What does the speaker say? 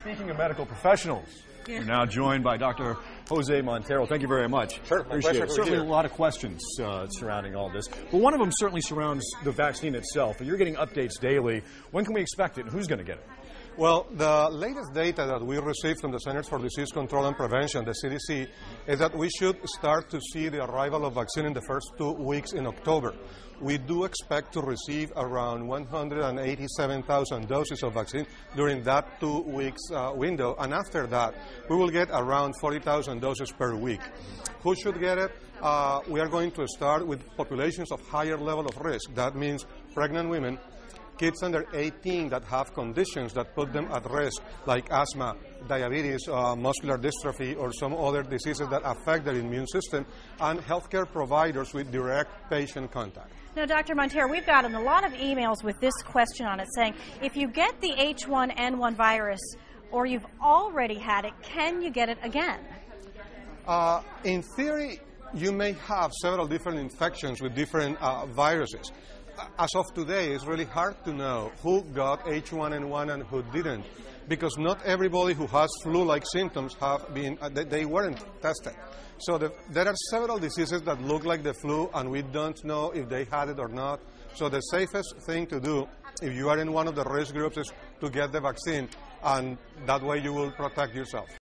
Speaking of medical professionals, we're now joined by Dr. Jose Montero. Thank you very much. Sure, my pleasure. Certainly a lot of questions surrounding all this. But one of them certainly surrounds the vaccine itself. You're getting updates daily. When can we expect it, and who's going to get it? Well, the latest data that we received from the Centers for Disease Control and Prevention, the CDC, is that we should start to see the arrival of vaccine in the first 2 weeks in October. We do expect to receive around 187,000 doses of vaccine during that 2 weeks window, and after that, we will get around 40,000 doses per week. Who should get it? We are going to start with populations of higher level of risk. That means pregnant women, kids under 18 that have conditions that put them at risk, like asthma, diabetes, muscular dystrophy, or some other diseases that affect their immune system, and healthcare providers with direct patient contact. Now, Dr. Montero, we've gotten a lot of emails with this question on it saying, if you get the H1N1 virus or you've already had it, can you get it again? In theory, you may have several different infections with different viruses. As of today, it's really hard to know who got H1N1 and who didn't, because not everybody who has flu-like symptoms have been, they weren't tested. So there are several diseases that look like the flu, and we don't know if they had it or not. So the safest thing to do, if you are in one of the risk groups, is to get the vaccine, and that way you will protect yourself.